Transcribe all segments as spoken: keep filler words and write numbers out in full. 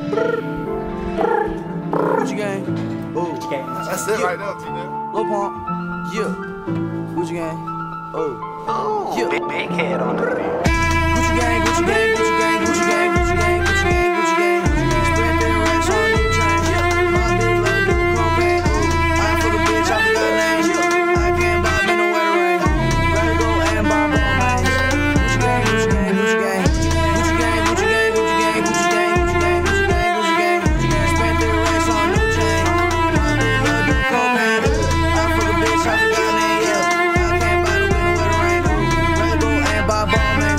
Gucci gang. Oh. That's it right now, T-Nell. Lil Pump. Yeah. Gucci gang. Oh. Oh, yeah. big, big head on the beat. Gucci gang, Gucci gang, Gucci gang, Gucci gang, Gucci gang, Gucci gang, Gucci gang, Gucci gang. Spread their racks on a new chain. My bitch let her do cocaine. I ain't fuck a bitch, I forgot her name. I can't buy me no wetter rain. Rather go and buy more man. Gucci gang, Gucci gang, Gucci gang. Gucci gang, Gucci gang, Gucci gang, Gucci gang, Gucci gang, Gucci gang, Gucci gang, Gucci gang. Spread their racks on a new chain. My bitch let her do cocaine. I fuck a bitch, I forgot her name. Yeah. I can't buy no wetter rain. Rather go and buy more man.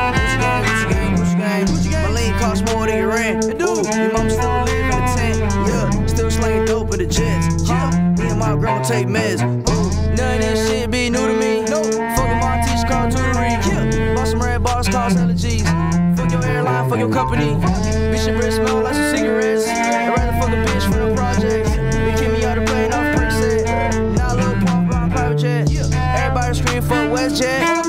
Cost more than your rent. Ooh, your mama still live in a tent. Yeah, still slinging dope with the jets. Yeah, me and my grandma take meds. Ooh, none of this shit be new to me. No, fucking my teacher called tutoring. Yeah, bought some red bars, cost allergies. Fuck your airline, fuck your company. Bitch, your breath smell like some cigarettes. I'd rather fuck a bitch for the projects. They kick me out the plane off preset. Now a little pump around private jet. Everybody scream fuck WestJet.